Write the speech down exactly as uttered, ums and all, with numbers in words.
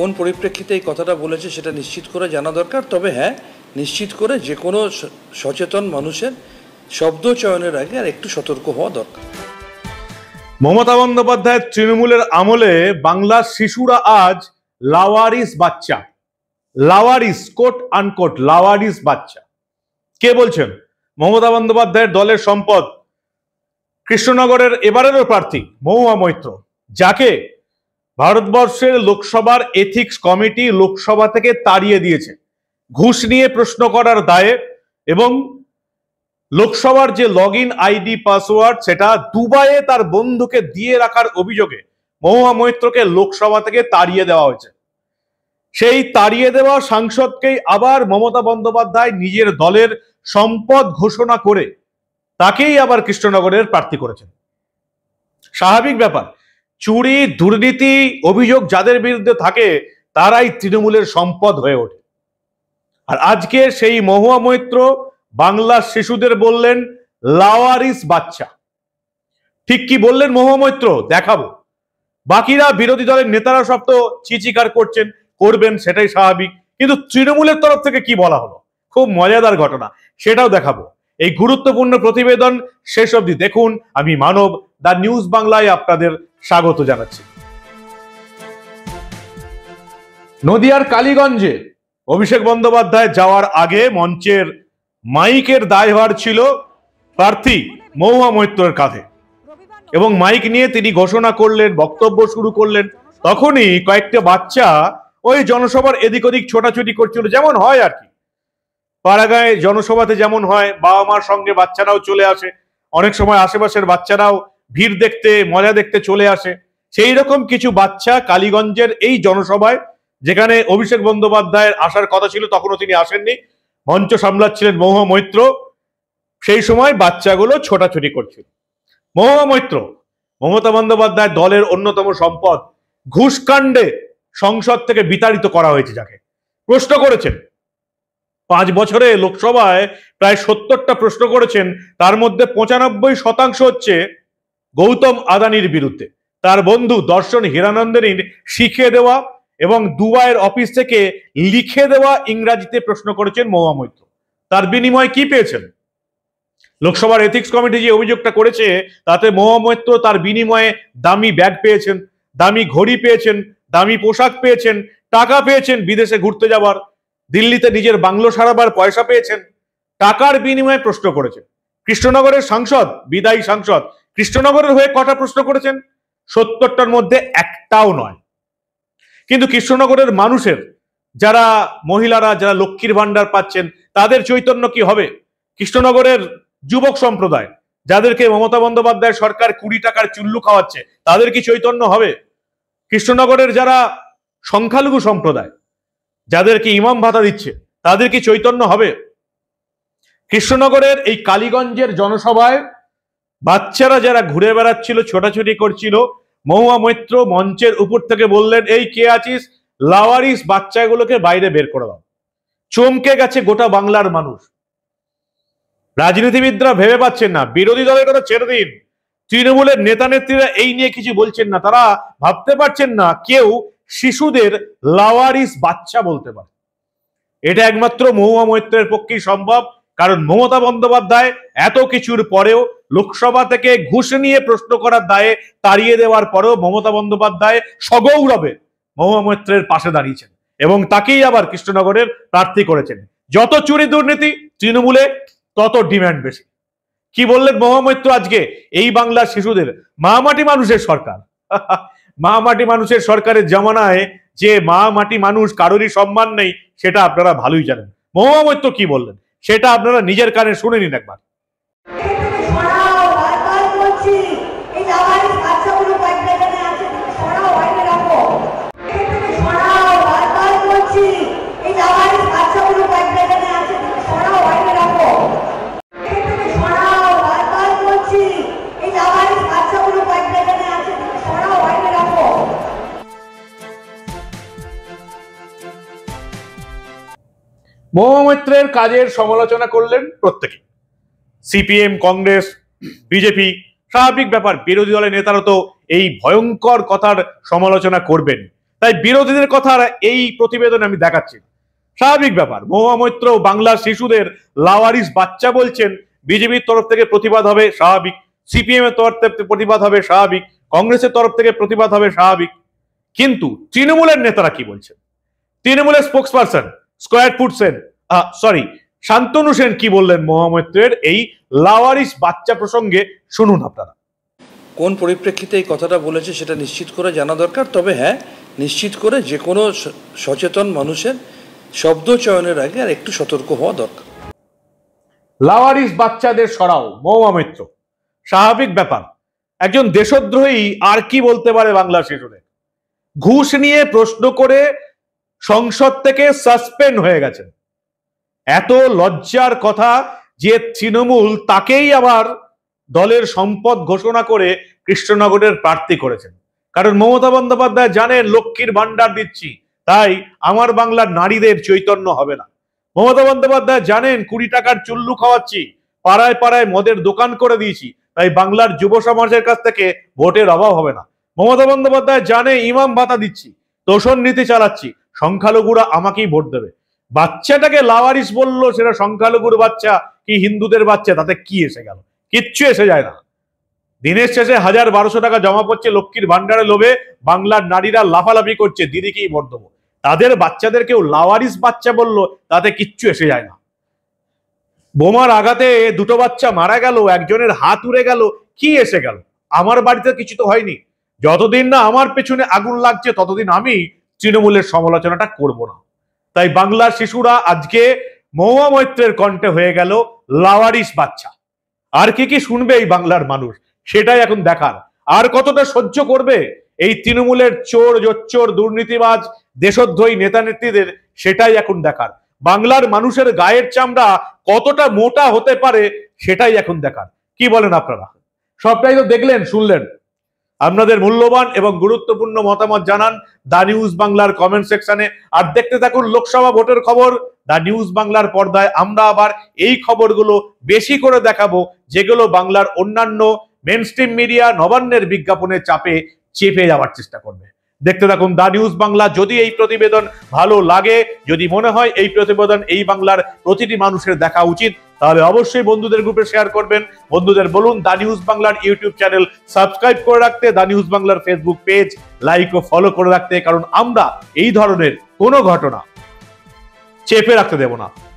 কোন পরিপ্রেক্ষিতে এই কথাটা বলেছে সেটা নিশ্চিত করে জানা দরকার। তবে হ্যাঁ, নিশ্চিত করে যে কোনো সচেতন মানুষের শব্দ চয়নের আগে আর একটু সতর্ক হওয়া দরকার। মমতা বন্দ্যোপাধ্যায়ের তৃণমূলের আমলে বাংলার শিশুরা আজ লাওয়ারিস বাচ্চা। লাওয়ারিস, কোট আনকোট লাওয়ারিস বাচ্চা। কে বলছেন? মমতা বন্দ্যোপাধ্যায়ের দলের সম্পদ, কৃষ্ণনগরের এবারেরও প্রার্থী মহুয়া মৈত্র, যাকে ভারতবর্ষের লোকসভার এথিক্স কমিটি লোকসভা থেকে তাড়িয়ে দিয়েছে ঘুষ নিয়ে প্রশ্ন করার দায়ে, এবং লোকসভার যে লগ ইন আইডি পাসওয়ার্ড সেটা দুবাইয়ে তার বন্ধুকে দিয়ে রাখার অভিযোগে মহুয়া মৈত্রকে লোকসভা থেকে তাড়িয়ে দেওয়া হয়েছে। সেই তাড়িয়ে দেওয়া সাংসদকেই আবার মমতা বন্দ্যোপাধ্যায় নিজের দলের সম্পদ ঘোষণা করে তাকেই আবার কৃষ্ণনগরের প্রার্থী করেছেন। স্বাভাবিক ব্যাপার, চুরি দুর্নীতি অভিযোগ যাদের বিরুদ্ধে থাকে তারাই তৃণমূলের সম্পদ হয়ে ওঠে। আর আজকে সেই মহুয়া মৈত্র বাংলার শিশুদের বললেন লাওয়ারিস বাচ্চা। ঠিক কি বললেন মহুয়া মৈত্র দেখাবো। বাকিরা বিরোধী দলের নেতারা সব তো চিচিকার করছেন, করবেন, সেটাই স্বাভাবিক, কিন্তু তৃণমূলের তরফ থেকে কি বলা হলো খুব মজাদার ঘটনা, সেটাও দেখাবো। এই গুরুত্বপূর্ণ প্রতিবেদন শেষ অবধি দেখুন। আমি মানব, দা নিউজ বাংলায় আপনাদের স্বাগত জানাচ্ছি। নদিয়ার কালীগঞ্জে অভিষেক বন্দ্যোপাধ্যায় যাওয়ার আগে মঞ্চের মাইকের দায়ভার ছিল প্রার্থী মহুয়া মৈত্রের কাঁধে, এবং মাইক নিয়ে তিনি ঘোষণা করলেন, বক্তব্য শুরু করলেন। তখনই কয়েকটা বাচ্চা ওই জনসভার এদিক ওদিক ছোটাছুটি করছিল, যেমন হয় আর কি, পাড়াগাঁয়ে জনসভাতে যেমন হয়, বাবা মার সঙ্গে বাচ্চারাও চলে আসে, অনেক সময় আশেপাশের বাচ্চারাও ভিড় দেখতে মজা দেখতে চলে আসে। সেই রকম কিছু বাচ্চা কালীগঞ্জের এই জনসভায়, যেখানে অভিষেক বন্দ্যোপাধ্যায়ের আসার কথা ছিল তখনও তিনি আসেননি, মঞ্চ সামলাচ্ছিলেন মহুয়া মৈত্র, সেই সময় বাচ্চাগুলো ছোটাছুটি করছিল। মহুয়া মৈত্র মমতা বন্দ্যোপাধ্যায় দলের অন্যতম সম্পদ, ঘুষকাণ্ডে সংসদ থেকে বিতাড়িত করা হয়েছে যাকে, প্রশ্ন করেছেন। পাঁচ বছরে লোকসভায় প্রায় সত্তরটা প্রশ্ন করেছেন, তার মধ্যে পঁচানব্বই শতাংশ হচ্ছে গৌতম আদানির বিরুদ্ধে, তার বন্ধু দর্শন হীরানন্দানীর শিখিয়ে দেওয়া এবং দুবাইয়ের অফিস থেকে লিখে দেওয়া ইংরাজিতে প্রশ্ন করেছেন মহুয়া মৈত্র। তার বিনিময়ে কি পেয়েছেন? লোকসভার এথিক্স কমিটি যে অভিযোগটা করেছে তাতে মহুয়া মৈত্র তার বিনিময়ে দামি ব্যাগ পেয়েছেন, দামি ঘড়ি পেয়েছেন, দামি পোশাক পেয়েছেন, টাকা পেয়েছেন বিদেশে ঘুরতে যাবার, দিল্লিতে নিজের বাংলো সারাবার পয়সা পেয়েছেন, টাকার বিনিময়ে প্রশ্ন করেছেন। কৃষ্ণনগরের সাংসদ, বিদায়ী সাংসদ, কৃষ্ণনগরের হয়ে কটা প্রশ্ন করেছেন? সত্তরটার মধ্যে একটাও নয়। কিন্তু কৃষ্ণনগরের মানুষের, যারা মহিলারা যারা লক্ষ্মীর ভান্ডার পাচ্ছেন, তাদের চৈতন্য কি হবে? কৃষ্ণনগরের যুবক সম্প্রদায়, যাদেরকে মমতা বন্দ্যোপাধ্যায় সরকার কুড়ি টাকার চুল্লু খাওয়াচ্ছে, তাদের কি চৈতন্য হবে? কৃষ্ণনগরের যারা সংখ্যালঘু সম্প্রদায়, যাদেরকে ইমাম ভাতা দিচ্ছে, তাদের কি চৈতন্য হবে? কৃষ্ণনগরের এই কালীগঞ্জের জনসভায় বাচ্চারা যারা ঘুরে বেড়াচ্ছিল, ছোটাছুটি করছিল, মহুয়া মৈত্র মঞ্চের উপর থেকে বললেন, এই কে আছিস, লাওয়ারিস বাচ্চাগুলোকে বাইরে বের করে দাও। চমকে গেছে গোটা বাংলার মানুষ। রাজনীতিবিদরা ভেবে পাচ্ছেন না, বিরোধী দলের কথা ছেড়ে দিন, তৃণমূলের নেতা নেত্রীরা এই নিয়ে কিছু বলছেন না, তারা ভাবতে পারছেন না কেউ শিশুদের লাওয়ারিস বাচ্চা বলতে পারে। এটা একমাত্র মহুয়া মৈত্রের পক্ষেই সম্ভব, কারণ মমতা বন্দ্যোপাধ্যায় এত কিছুর পরেও, লোকসভা থেকে ঘুষ নিয়ে প্রশ্ন করার দায়ে তাড়িয়ে দেওয়ার পরেও মমতা বন্দ্যোপাধ্যায় সগৌরবে মহুয়া মৈত্রের পাশে দাঁড়িয়েছেন এবং তাকেই আবার কৃষ্ণনগরের প্রার্থী করেছেন। যত চুরি দুর্নীতি তৃণমূলে তত ডিমান্ড বেশি। কি বললেন মহুয়া মৈত্র আজকে? এই বাংলার শিশুদের, মা মাটি মানুষের সরকার, মা মাটি মানুষের সরকারের জামানায় যে মা মাটি মানুষ কারোরই সম্মান নেই, সেটা আপনারা ভালোই জানেন। মহুয়া মৈত্র কি বললেন সেটা আপনারা নিজের কানে শুনে নিন একবার। মহুয়া মৈত্রের কাজের সমালোচনা করলেন প্রত্যেকে, সিপিএম, কংগ্রেস, বিজেপি। স্বাভাবিক ব্যাপার, বিরোধী দলের নেতারা তো এই ভয়ঙ্কর কথার সমালোচনা করবেন। তাই বিরোধীদের কথা এই প্রতিবেদনে আমি দেখাচ্ছি। স্বাভাবিক ব্যাপার, মহুয়া মৈত্র বাংলার শিশুদের লাওয়ারিস বাচ্চা বলছেন, বিজেপির তরফ থেকে প্রতিবাদ হবে স্বাভাবিক, সিপিএম এর তরফ থেকে প্রতিবাদ হবে স্বাভাবিক, কংগ্রেসের তরফ থেকে প্রতিবাদ হবে স্বাভাবিক। কিন্তু তৃণমূলের নেতারা কি বলছেন? তৃণমূলের স্পোক্সপারসন স্কয়ার ফুট সেন সরি শান্তনু সেন কি বললেন মহুয়া মৈত্রের এই লাওয়ারিস বাচ্চা প্রসঙ্গে, শুনুন আপনারা। কোন পরিপ্রেক্ষিতে এই কথাটা বলেছে সেটা নিশ্চিত করে জানা দরকার, তবে হ্যাঁ, নিশ্চিত করে যে কোনো সচেতন মানুষের শব্দ চয়নের আগে আর একটু সতর্ক হওয়া দরকার। লাওয়ারিস বাচ্চাদের সরাও, মহুয়া মৈত্র। স্বাভাবিক ব্যাপার, একজন দেশদ্রোহী আর কি বলতে পারে বাংলা শিশুদের? ঘুষ নিয়ে প্রশ্ন করে সংসদ থেকে সাসপেন্ড হয়ে গেছেন। এত লজ্জার কথা যে তৃণমূল তাকেই আবার দলের সম্পদ ঘোষণা করে কৃষ্ণনগরের প্রার্থী করেছেন। কারণ মমতা বন্দ্যোপাধ্যায় জানেন লক্ষ্মীর ভান্ডার দিচ্ছি, তাই আমার বাংলার নারীদের চৈতন্য হবে না। মমতা বন্দ্যোপাধ্যায় জানেন কুড়ি টাকার চুল্লু খাওয়াচ্ছি, পাড়ায় পাড়ায় মদের দোকান করে দিয়েছি, তাই বাংলার যুব সমাজের কাছ থেকে ভোটের অভাব হবে না। মমতা বন্দ্যোপাধ্যায় জানে ইমাম ভাতা দিচ্ছি, তোষণ নীতি চালাচ্ছি, সংখ্যালঘুরা আমাকেই ভোট দেবে। বাচ্চাটাকে লাওয়ারিস বললো, সেটা সংখ্যালঘুর বাচ্চা কি হিন্দুদের বাচ্চা, তাতে কি এসে গেল? কিচ্ছু এসে যায় না। দিনের শেষে হাজার বারোশো টাকা জমা পড়ছে লক্ষ্মীর ভান্ডারে লোভে, বাংলার নারীরা লাফালাফি করছে দিদিকেই ভোট দেবো। তাদের বাচ্চাদের কেউ লাওয়ারিস বাচ্চা বললো, তাতে কিচ্ছু এসে যায় না। বোমার আঘাতে দুটো বাচ্চা মারা গেল, একজনের হাত উড়ে গেল, কি এসে গেল? আমার বাড়িতে কিছু তো হয়নি। যতদিন না আমার পেছনে আগুন লাগছে ততদিন আমি তৃণমূলের সমালোচনাটা করব না। তাই বাংলার শিশুরা আজকে মহুয়া মৈত্রের কণ্ঠে হয়ে গেল লাওয়ারিস বাচ্চা। আর কি কি শুনবে এই বাংলার মানুষ, সেটাই এখন দেখার। আর কতটা সহ্য করবে এই তৃণমূলের চোর জোচ্চোর দুর্নীতিবাজ দেশদ্রোহী নেতা নেত্রীদের, সেটাই এখন দেখার। বাংলার মানুষের গায়ের চামড়া কতটা মোটা হতে পারে সেটাই এখন দেখার। কি বলেন আপনারা? সবটাই তো দেখলেন, শুনলেন। আপনাদের মূল্যবান এবং গুরুত্বপূর্ণ মতামত জানান দা নিউজ বাংলার কমেন্ট সেকশনে। আর দেখতে থাকুন লোকসভা ভোটের খবর দা নিউজ বাংলার পর্দায়। আমরা আবার এই খবরগুলো বেশি করে দেখাবো, যেগুলো বাংলার অন্যান্য মেনস্ট্রিম মিডিয়া নবান্নের বিজ্ঞাপনের চাপে চেপে যাওয়ার চেষ্টা করবে। দেখতে থাকুন দা নিউজ বাংলা। যদি এই প্রতিবেদন ভালো লাগে, যদি মনে হয় এই প্রতিবেদন এই বাংলার প্রতিটি মানুষের দেখা উচিত, তাহলে অবশ্যই বন্ধুদের গ্রুপে শেয়ার করবেন। বন্ধুদের বলুন দা নিউজ বাংলার ইউটিউব চ্যানেল সাবস্ক্রাইব করে রাখতে, দা নিউজ বাংলার ফেসবুক পেজ লাইক ও ফলো করে রাখতে, কারণ আমরা এই ধরনের কোনো ঘটনা চেপে রাখতে দেব না।